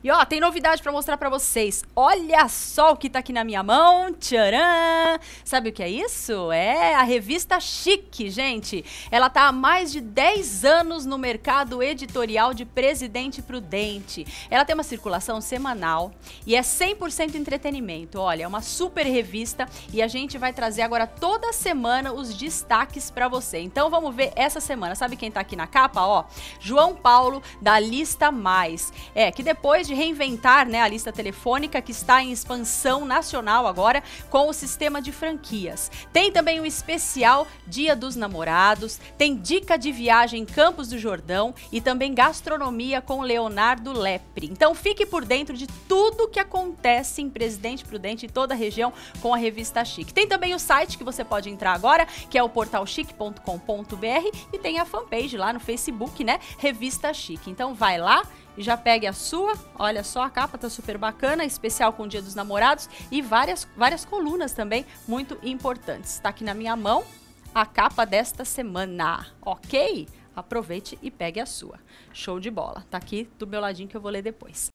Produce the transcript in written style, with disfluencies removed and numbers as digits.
E ó, tem novidade pra mostrar pra vocês. Olha só o que tá aqui na minha mão. Tcharam! Sabe o que é isso? É a revista Chique, gente. Ela tá há mais de 10 anos no mercado editorial de Presidente Prudente. Ela tem uma circulação semanal e é 100% entretenimento. Olha, é uma super revista e a gente vai trazer agora toda semana os destaques pra você. Então vamos ver essa semana. Sabe quem tá aqui na capa? Ó, João Paulo, da Lista Mais. É, que depois de reinventar, né, a lista telefônica, que está em expansão nacional agora com o sistema de franquias. Tem também um especial Dia dos Namorados, tem dica de viagem em Campos do Jordão e também gastronomia com Leonardo Lepre. Então fique por dentro de tudo que acontece em Presidente Prudente e toda a região com a revista Chique. Tem também o site que você pode entrar agora, que é o portalchique.com.br, e tem a fanpage lá no Facebook, né? Revista Chique. Então vai lá e já pegue a sua. Olha só, a capa tá super bacana, especial com o Dia dos Namorados e várias colunas também muito importantes. Tá aqui na minha mão a capa desta semana, ok? Aproveite e pegue a sua. Show de bola. Tá aqui do meu ladinho que eu vou ler depois.